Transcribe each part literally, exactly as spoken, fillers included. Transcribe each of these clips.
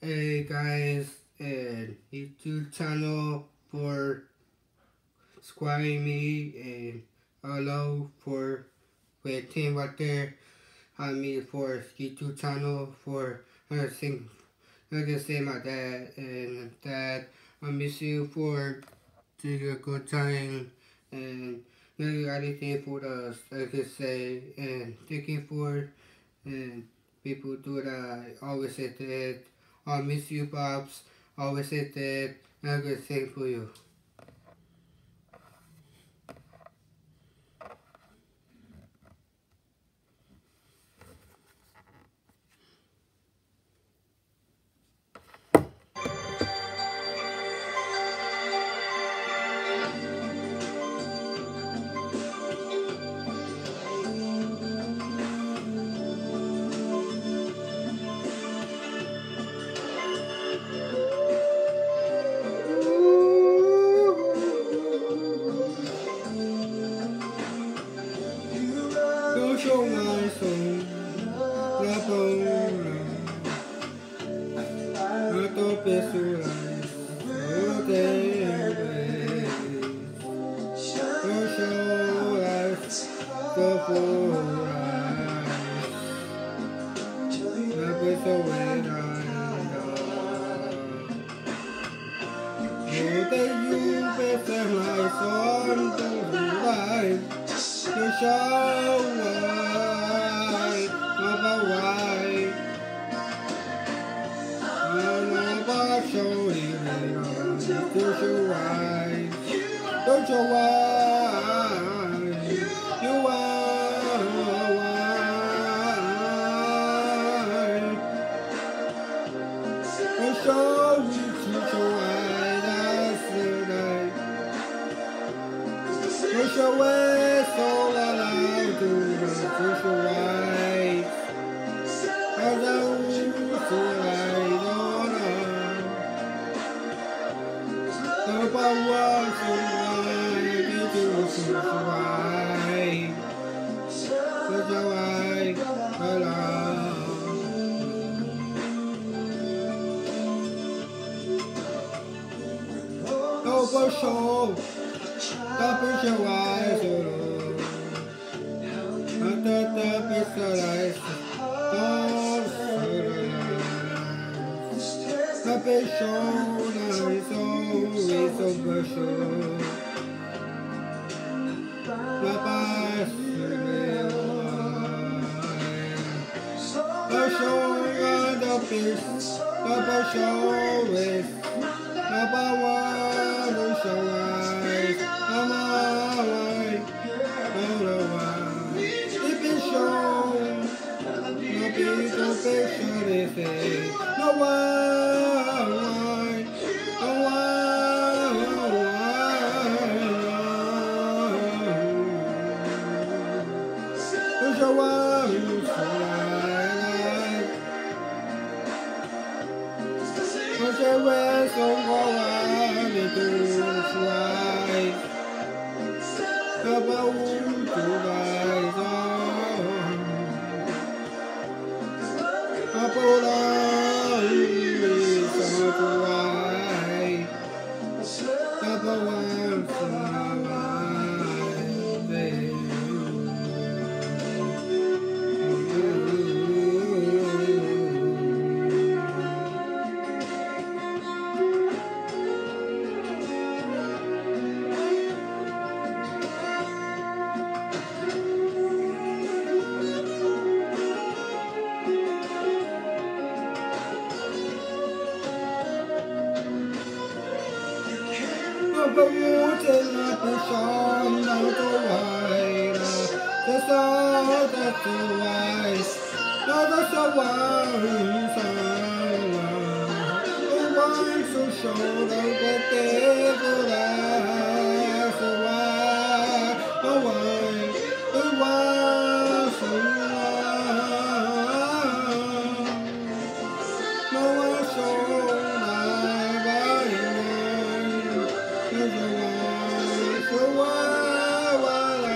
Hey guys, and YouTube channel for subscribing me, and hello for waiting right there on me for YouTube channel for another thing. I just say my dad and dad, I miss you for taking a good time and not got anything for us, I could say, and thank you for and people do that. I always say that. I miss you, Pops. I always say that. I'm gonna sing for you. Don't show my soul, la paura, a tope suras, no te don't show us the foras, la persona. You that you better my son to life. You show why, about why. I'm about showing you. You show why. Don't show why. You are why. You show me to show why. That's the night. You show why so loud to the social right. I don't to right on earth. The power to right, you do social right. Social right, alone. No for sure. Tapos your eyes, oh, at the top is the light, don't survive. Tapos your eyes, always over sure. Tapos your eyes, on the piece, tapos your waist, tapos one show eyes. I'm away, I'm away. If it's shown, no people picture this day. No why, why, no why, why. There's a why who's alive. There's a way so far to fly. About to rise on. About I is to rise. About one to but you tell me to shine down to white. That's all that's the wise. Now that's the wise. The wise so show them what they go last. The wise, the wise, the wise so wise. No one show my body. So why, why,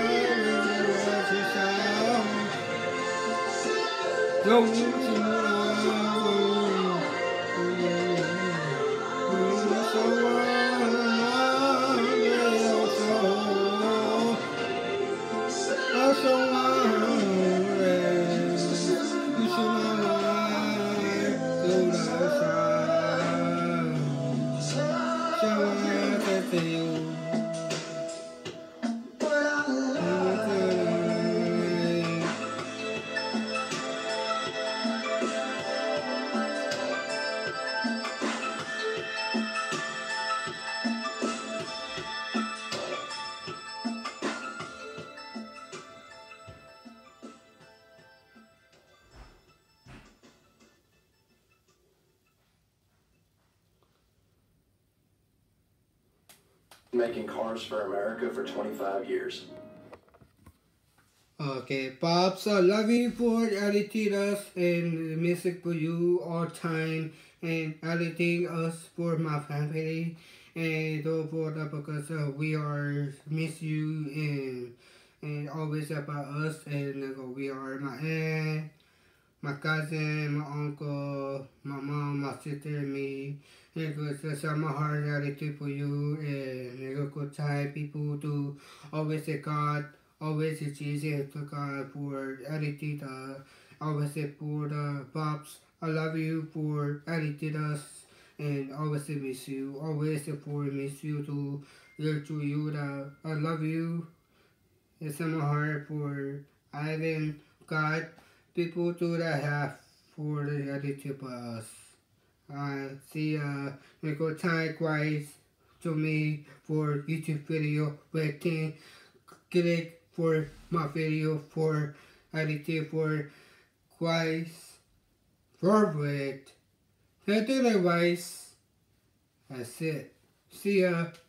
why, don't you know? Making cars for America for twenty-five years. Okay, Pops, I love you for editing us and music for you all time and editing us for my family and all for that because uh, we are miss you and and always about us and uh, we are my aunt, my cousin, my uncle, my mom, my sister, and me. And because uh, my heart attitude for you and uh, good time people to always say God, always say Jesus to God for attitude. Uh, always say for the Pops. I love you for attitude us and always say miss you. Always say for miss you to hear to you that I love you. It's in my heart for Ivan, God, people do that have for the attitude of us. I see uh make a time twice to me for YouTube video waiting click for my video for attitude for twice forward. Otherwise, that's it. See ya.